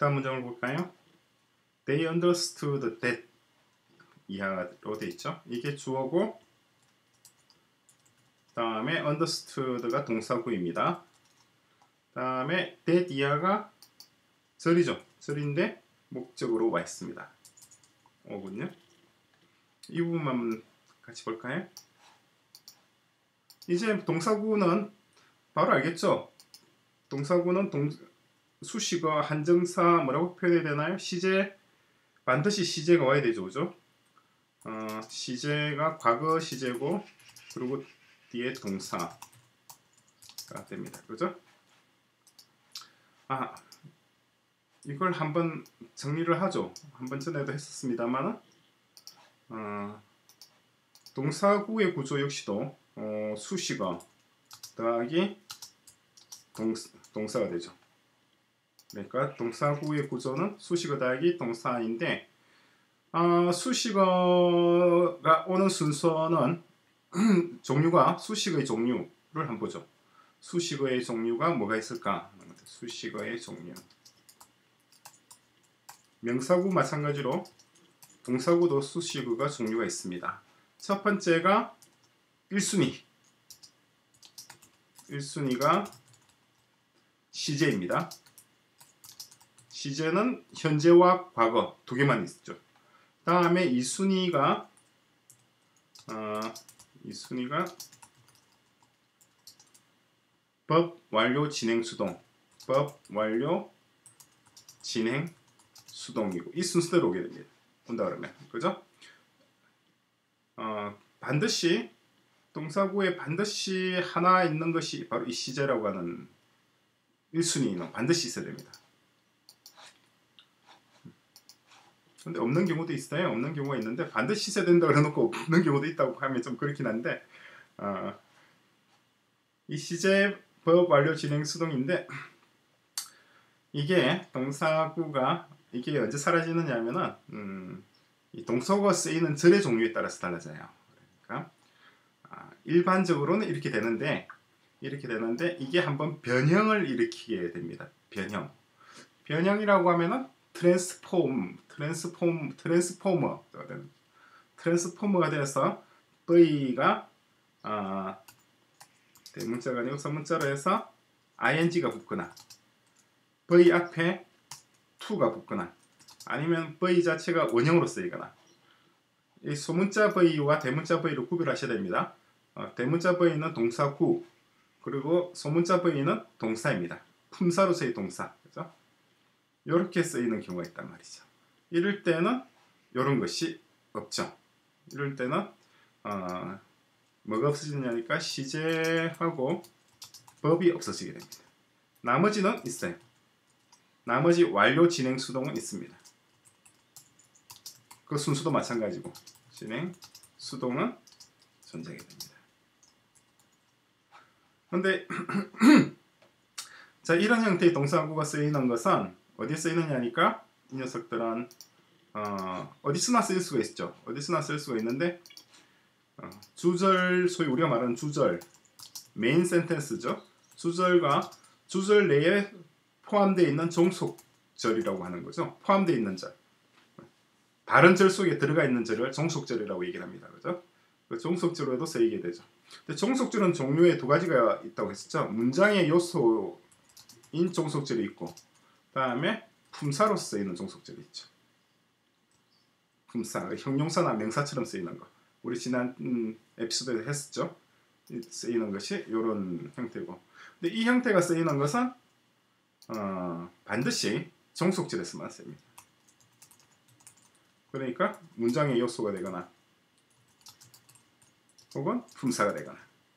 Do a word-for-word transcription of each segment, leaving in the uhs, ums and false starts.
다음 문장을 볼까요? They understood that 이하로 돼 있죠. 이게 주어고 다음에 understood가 동사구입니다. 다음에 that 이하가 절이죠. 절인데 목적으로 와 있습니다. 오군요. 이 부분만 같이 볼까요? 이제 동사구는 바로 알겠죠? 동사구는 동, 수식어, 한정사 뭐라고 표현해야 되나요? 시제, 반드시 시제가 와야 되죠. 그죠? 어, 시제가 과거 시제고 그리고 뒤에 동사가 됩니다. 그죠? 아, 이걸 한번 정리를 하죠. 한번 전에도 했었습니다만 어, 동사구의 구조 역시도 어, 수식어 더하기 동, 동사가 되죠. 그러니까 동사구의 구조는 수식어 더하기 동사인데 어, 수식어가 오는 순서는 종류가 수식어의 종류를 한번 보죠. 수식어의 종류가 뭐가 있을까? 수식어의 종류. 명사구 마찬가지로 동사구도 수식어가 종류가 있습니다. 첫 번째가 일 순위. 일 순위가 시제입니다. 시제는 현재와 과거 두 개만 있죠. 다음에 이 순위가 어, 이 순위가 법 완료 진행 수동, 법 완료 진행 수동이고 이 순서대로 오게 됩니다. 온다 그러면 그죠? 어, 반드시 동사구에 반드시 하나 있는 것이 바로 이 시제라고 하는 일 순위는 반드시 있어야 됩니다. 근데 없는 경우도 있어요. 없는 경우가 있는데 반드시 있어야 된다고 해놓고 없는 경우도 있다고 하면 좀 그렇긴 한데 어, 이 시제 법 완료 진행 수동인데 이게 동사구가 이게 언제 사라지느냐 하면은 음, 이 동사구가 쓰이는 절의 종류에 따라서 달라져요. 그러니까 아, 일반적으로는 이렇게 되는데 이렇게 되는데 이게 한번 변형을 일으키게 됩니다. 변형. 변형이라고 하면은 트랜스폼, 트랜스폼, 트랜스포머, 트랜스포머가 돼서 V가 어, 대문자가 아니고 서문자로 해서 ing가 붙거나 V 앞에 to가 붙거나 아니면 V 자체가 원형으로 쓰이거나 이 소문자 V와 대문자 V로 구별하셔야 됩니다. 어, 대문자 V는 동사구 그리고 소문자 V는 동사입니다. 품사로서의 동사. 그죠? 이렇게 쓰이는 경우가 있단 말이죠. 이럴 때는 이런 것이 없죠. 이럴 때는 어, 뭐가 없어지냐니까 시제하고 법이 없어지게 됩니다. 나머지는 있어요. 나머지 완료 진행 수동은 있습니다. 그 순수도 마찬가지고 진행 수동은 존재하게 됩니다. 그런데 자 이런 형태의 동사구가 쓰이는 것은 어디에 쓰이느냐니까 이 녀석들은 어, 어디서나 쓰일 수가 있죠. 어디서나 쓸 수가 있는데 어, 주절, 소위 우리가 말하는 주절, 메인 센텐스죠. 주절과 주절 내에 포함되어 있는 종속절이라고 하는 거죠. 포함되어 있는 절. 다른 절 속에 들어가 있는 절을 종속절이라고 얘기를 합니다. 그죠? 그 종속절로도 쓰이게 되죠. 근데 종속절은 종류에 두 가지가 있다고 했었죠. 문장의 요소인 종속절이 있고 다음에 품사로 쓰이는 종속절이 있죠. 품사, 형용사나 명사처럼 쓰이는 거. 우리 지난 음, 에피소드에서 했었죠. 쓰이는 것이 이런 형태고. 근데 이 형태가 쓰이는 것은 어, 반드시 종속절에서만 쓰입니다. 그러니까 문장의 요소가 되거나 혹은 품사가 되거나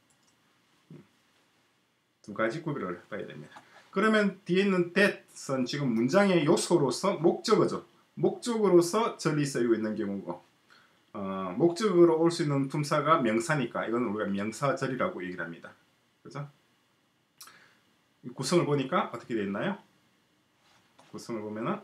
두 가지 구별을 해봐야 됩니다. 그러면 뒤에 있는 that은 지금 문장의 요소로서 목적어죠. 목적으로서 절이 쓰이고 있는 경우고 어, 목적으로 올 수 있는 품사가 명사니까 이건 우리가 명사절이라고 얘기를 합니다. 그죠? 구성을 보니까 어떻게 되어 있나요? 구성을 보면은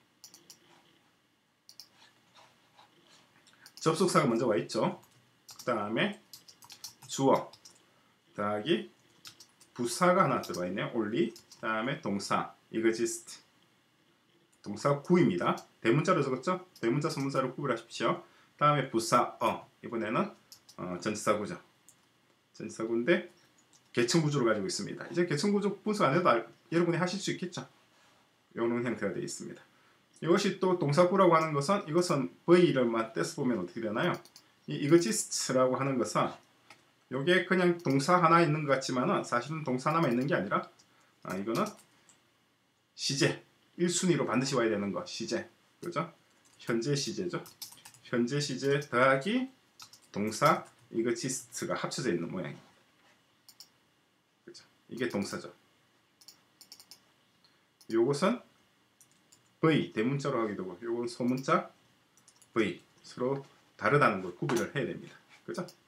접속사가 먼저 와 있죠. 그 다음에 주어 더하기 부사가 하나 들어와 있네요. only. 그 다음에 동사 exist. 동사 구입니다. 대문자로 적었죠? 대문자 소문자로 구별하십시오. 다음에 부사 어 이번에는 어, 전치사구죠. 전치사구인데 계층구조를 가지고 있습니다. 이제 계층구조 분석 안 해도 알, 여러분이 하실 수 있겠죠. 이런 형태가 되어 있습니다. 이것이 또 동사구라고 하는 것은 이것은 V를만 떼서 보면 어떻게 되나요? 이 이거지스트라고 하는 것은 이게 그냥 동사 하나 있는 것 같지만은 사실은 동사 하나만 있는 게 아니라 아, 이거는 시제 일 순위로 반드시 와야 되는 거 시제 그죠? 현재 시제죠. 현재 시제 더하기 동사 이거지스트가 합쳐져 있는 모양입니다. 그죠? 이게 동사죠. 요것은 V 대문자로 하게 되고 요건 소문자 V 서로 다르다는 걸 구별을 해야 됩니다. 그죠?